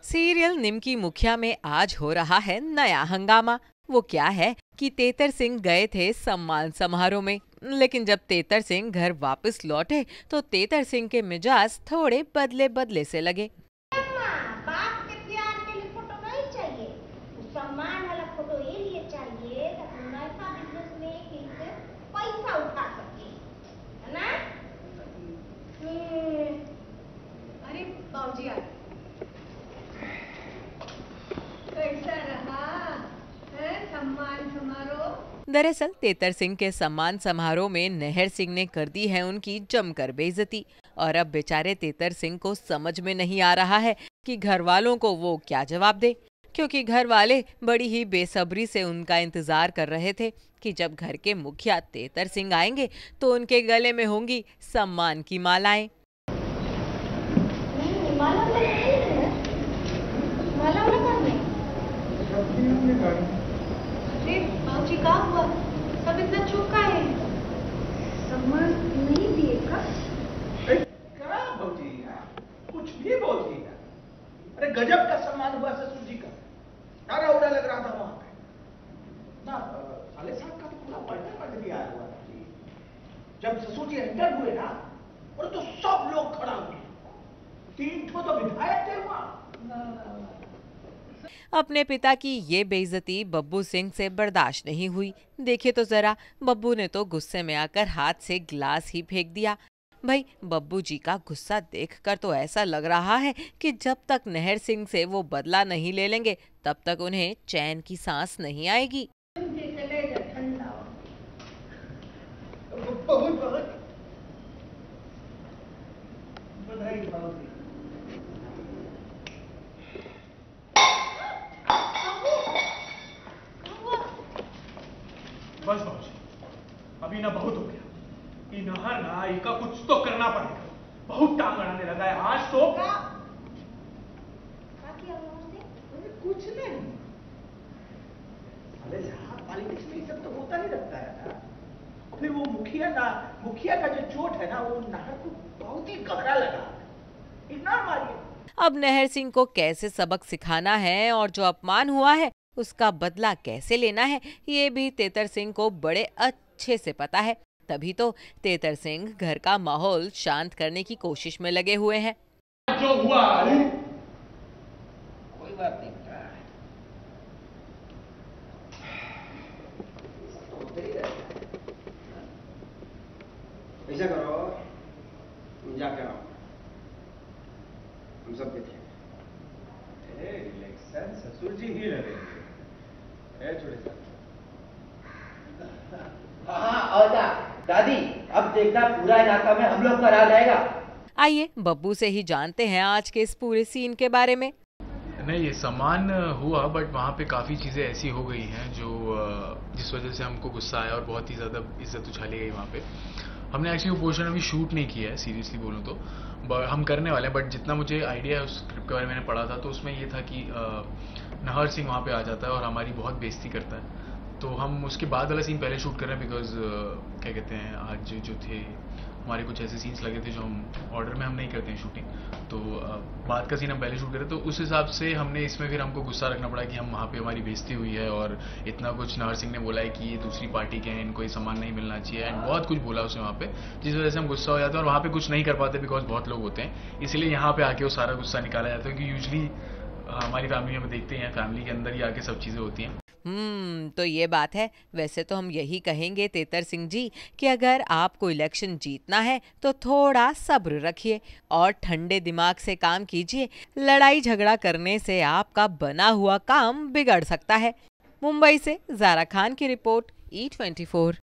Serial निमकी मुखिया में आज हो रहा है नया हंगामा। वो क्या है कि तेतर सिंह गए थे सम्मान समारोह में, लेकिन जब तेतर सिंह घर वापस लौटे तो तेतर सिंह के मिजाज थोड़े बदले बदले से लगे। बाप के प्यार के लिए फोटो नहीं चाहिए, सम्मान वाला फोटो ये लिए चाहिए ताकि नया बिजनेस में इनसे पैसा उठा सके, है ना? अरे बाबूजी आ कैसा रहा है सम्मान समारोह? दरअसल तेतर सिंह के सम्मान समारोह में नहर सिंह ने कर दी है उनकी जमकर बेइज्जती, और अब बेचारे तेतर सिंह को समझ में नहीं आ रहा है कि घर वालों को वो क्या जवाब दे, क्योंकि घर वाले बड़ी ही बेसब्री से उनका इंतजार कर रहे थे कि जब घर के मुखिया तेतर सिंह आएंगे तो उनके गले में होंगी सम्मान की मालाएं। माला अरे बाबूजी का हुआ? सब इतना चुप का है? सम्मान नहीं दिए का? क्या बाबूजी कुछ भी बोलती है। अरे गजब का सम्मान हुआ ससुर जी का, सारा उड़ा लग रहा था वहां पे ना। साले साहब का तो पूरा पलटा दिया हुआ था जी। जब ससुर जी एंटर हुए ना, और तो सब लोग खड़ा हुए, 3 ठो तो विधायक थे वहां। अपने पिता की ये बेइज्जती बब्बू सिंह से बर्दाश्त नहीं हुई। देखिए तो जरा, बब्बू ने तो गुस्से में आकर हाथ से गिलास ही फेंक दिया। भाई, बब्बू जी का गुस्सा देखकर तो ऐसा लग रहा है कि जब तक नहर सिंह से वो बदला नहीं ले लेंगे तब तक उन्हें चैन की सांस नहीं आएगी। बहुत बहुत बधाई बाबूजी। बस बाबूजी, अभी ना बहुत हो गया। इनहर ना इका कुछ तो करना पड़ेगा। बहुत टांग अड़ाने लगा है आज तो। कुछ नहीं, साले साहब पॉलिटिक्स में ये सब तो होता ही रहता है ना। फिर वो मुखिया का जो चोट है ना, वो नहर को बहुत ही गहरा लगा। इग्नोर मारिए। अब नहर सिंह को कैसे सबक सिखाना है और जो अपमान हुआ है उसका बदला कैसे लेना है, ये भी तेतर सिंह को बड़े अच्छे से पता है। तभी तो तेतर सिंह घर का माहौल शांत करने की कोशिश में लगे हुए हैं। जो हुआ कोई बात नहीं बेटा, तो होते ही रहता है। ऐसा करो, तुम जाकर आओ, हम सब देखें। इलेक्शन ससुर जी ही लड़ेंगे। छोटे साहब। हाँ और क्या दादी, अब देखना पूरा इलाका में हम लोग का राज आएगा। आइए बब्बू से ही जानते हैं आज के इस पूरे सीन के बारे में। नहीं, ये सम्मान हुआ, बट वहाँ पे काफ़ी चीज़ें ऐसी हो गई हैं जो जिस वजह से हमको गुस्सा आया और बहुत ही ज़्यादा इज्जत उछाली गई वहाँ पे। हमने एक्चुअली वो पोर्शन अभी शूट नहीं किया है, सीरियसली बोलूँ तो हम करने वाले हैं। बट जितना मुझे आइडिया है उस स्क्रिप्ट के बारे में मैंने पढ़ा था, तो उसमें ये था कि नहर सिंह वहाँ पे आ जाता है और हमारी बहुत बेइज्जती करता है। तो हम उसके बाद वाला सीन पहले शूट कर रहे हैं, बिकॉज क्या कहते हैं, आज जो थे हमारे कुछ ऐसे सीन्स लगे थे जो हम ऑर्डर में हम नहीं करते हैं शूटिंग, तो बाद का सीन हम पहले शूट करें। तो उस हिसाब से हमने इसमें फिर हमको गुस्सा रखना पड़ा कि हम वहाँ पे हमारी बेइज्जती हुई है और इतना कुछ नहर सिंह ने बोला है कि ये दूसरी पार्टी के हैं, इनको ये सम्मान नहीं मिलना चाहिए, एंड बहुत कुछ बोला उसने वहाँ पे, जिस वजह से हम गुस्सा हो जाते हैं और वहाँ पे कुछ नहीं कर पाते बिकॉज बहुत लोग होते हैं। इसलिए यहाँ पे आके वो सारा गुस्सा निकाला जाता है, क्योंकि यूजली हमारी फैमिली में देखते हैं, फैमिली के अंदर ही आके सब चीज़ें होती हैं। तो ये बात है। वैसे तो हम यही कहेंगे तेतर सिंह जी कि अगर आपको इलेक्शन जीतना है तो थोड़ा सब्र रखिए और ठंडे दिमाग से काम कीजिए। लड़ाई झगड़ा करने से आपका बना हुआ काम बिगड़ सकता है। मुंबई से ज़ारा खान की रिपोर्ट, E24।